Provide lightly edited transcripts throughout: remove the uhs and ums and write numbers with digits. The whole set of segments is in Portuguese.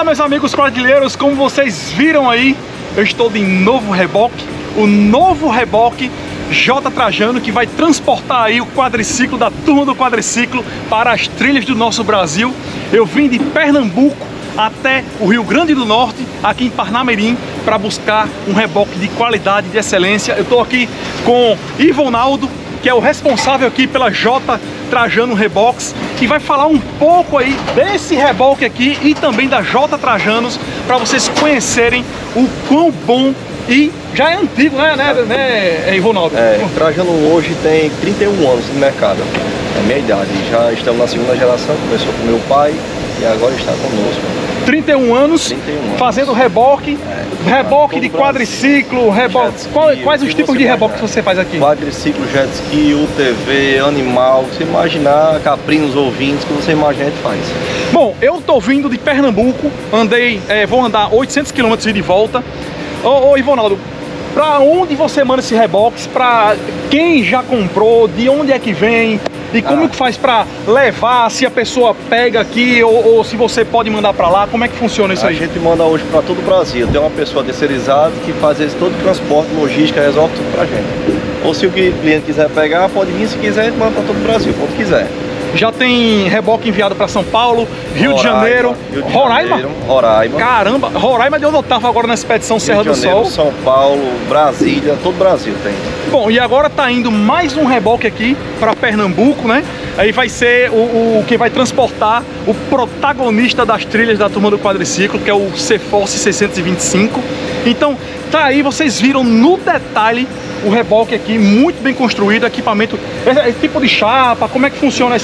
meus amigos quadrilheiros, como vocês viram aí, eu estou de novo reboque, o novo reboque J Trajano, que vai transportar aí o quadriciclo da turma do quadriciclo para as trilhas do nosso Brasil. Eu vim de Pernambuco até o Rio Grande do Norte, aqui em Parnamirim, para buscar um reboque de qualidade, de excelência. Eu estou aqui com Ivonaldo, que é o responsável aqui pela J Trajano Reboques, que vai falar um pouco aí desse reboque aqui e também da J Trajanos, para vocês conhecerem o quão bom e já é antigo, né, Ivonaldo? O Trajano hoje tem 31 anos no mercado, é a minha idade. Já estamos na segunda geração, começou com meu pai e agora está conosco. 31 anos, fazendo reboque, reboque de quadriciclo, reboque. Quais os tipos de reboque que você faz aqui? Quadriciclo, jet ski, UTV, animal, você imaginar, caprinos ouvintes, que você imagina, a gente faz. Bom, eu tô vindo de Pernambuco, vou andar 800 km de volta. Ô Ivonaldo, pra onde você manda esse reboque? Pra quem já comprou? De onde é que vem? E como que faz para levar, se a pessoa pega aqui ou se você pode mandar para lá? Como é que funciona isso aí? A gente manda hoje para todo o Brasil. Tem uma pessoa terceirizada que faz todo o transporte, logística, resolve tudo para a gente. Ou se o cliente quiser pegar, pode vir. Se quiser, a gente manda para todo o Brasil, quando quiser. Já tem reboque enviado para São Paulo, Rio de Janeiro, Roraima. Caramba, Roraima de onde eu estava agora na expedição Serra do Sol. São Paulo, Brasília, todo o Brasil tem. Bom, e agora tá indo mais um reboque aqui para Pernambuco, né? Aí vai ser o que vai transportar o protagonista das trilhas da turma do quadriciclo, que é o C-Force 625. Então, tá aí, vocês viram no detalhe o reboque aqui, muito bem construído, equipamento, esse tipo de chapa, como é que funciona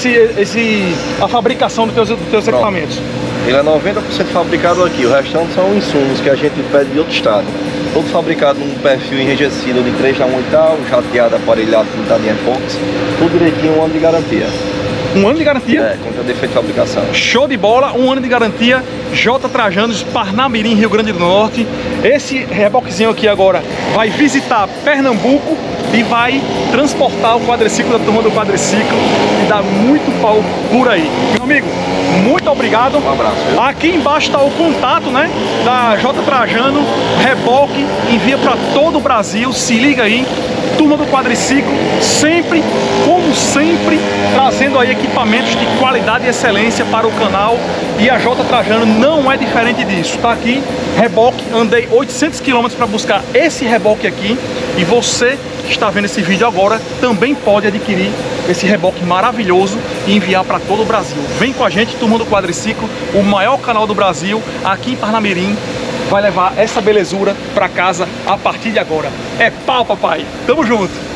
a fabricação dos teus equipamentos? Ele é 90% fabricado aqui, o restante são insumos que a gente pede de outro estado. Todo fabricado num perfil enrijecido de 3x1 e tal, jateado, aparelhado, pintado em epox, tudo direitinho, 1 ano de garantia. 1 ano de garantia? É, contra defeito de fabricação. Show de bola, 1 ano de garantia, J Trajanos, Parnamirim, Rio Grande do Norte. Esse reboquezinho aqui agora vai visitar Pernambuco e vai transportar o quadriciclo da turma do quadriciclo e dá muito pau por aí. Meu amigo, muito obrigado. Um abraço. Viu? Aqui embaixo está o contato, né, da J Trajano, reboque, envia para todo o Brasil, se liga aí. Turma do quadriciclo, sempre, como sempre, trazendo aí equipamentos de qualidade e excelência para o canal, e a J Trajano não é diferente disso. Tá aqui, reboque, andei 800 km para buscar esse reboque aqui, e você que está vendo esse vídeo agora também pode adquirir esse reboque maravilhoso e enviar para todo o Brasil. Vem com a gente, Turma do Quadriciclo, o maior canal do Brasil, aqui em Parnamirim. Vai levar essa belezura para casa a partir de agora. É pau, papai. Tamo junto.